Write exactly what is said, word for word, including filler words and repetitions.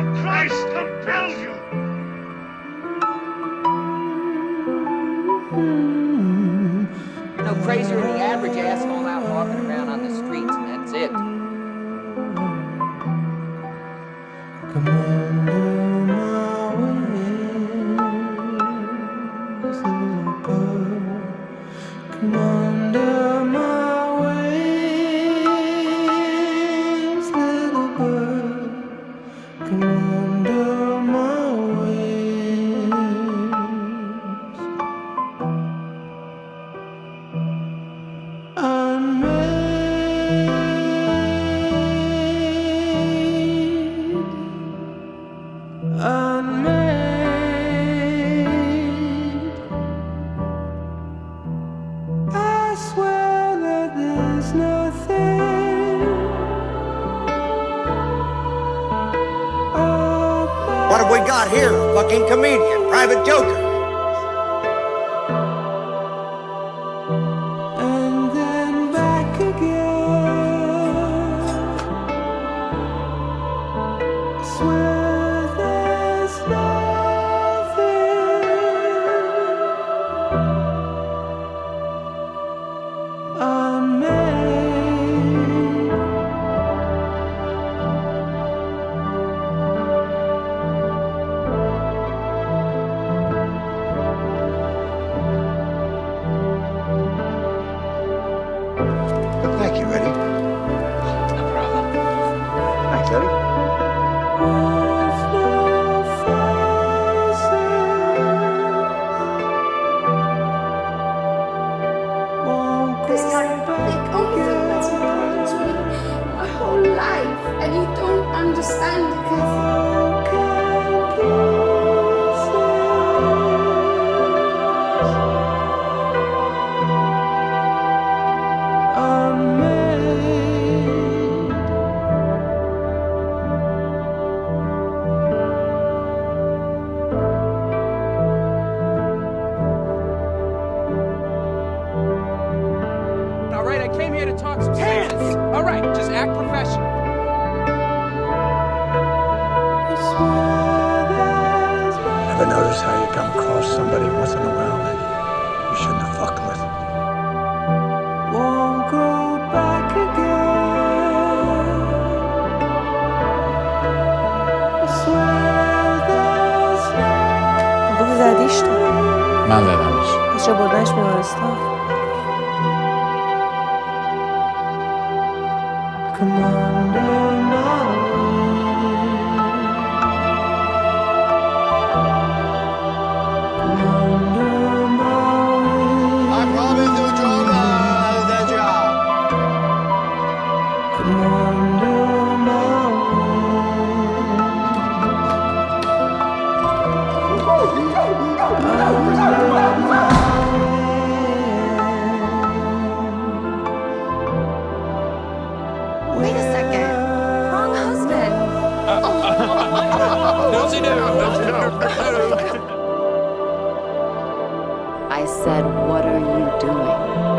of Christ compels you. No crazier than the average asshole out walking around on the streets, and that's it. Come under my wings, little bird. Come under my wings, little bird. Come under my wings. Unmade, unmade. I swear that there's nothing. What have we got here? A fucking comedian, private joker. And then back again. I swear there's nothing. Unmade. Thank you, Eddie. No problem. Thanks, Eddie. With no faces. Won't go This time, back the only thing that's important to me, my whole life, and you don't understand because All right, I came here to talk some sense. All right, just act professional. Ever notice how you come across somebody once in a while that you shouldn't have fucked with? Won't go back again. I swear there's بگو زدیش تو من زدمش. از چه بردنش بیمارستان Come under my wings. Come under my wings. I promise to do the job. Come under my wait a second. Wrong husband. Nosy do. I said, what are you doing?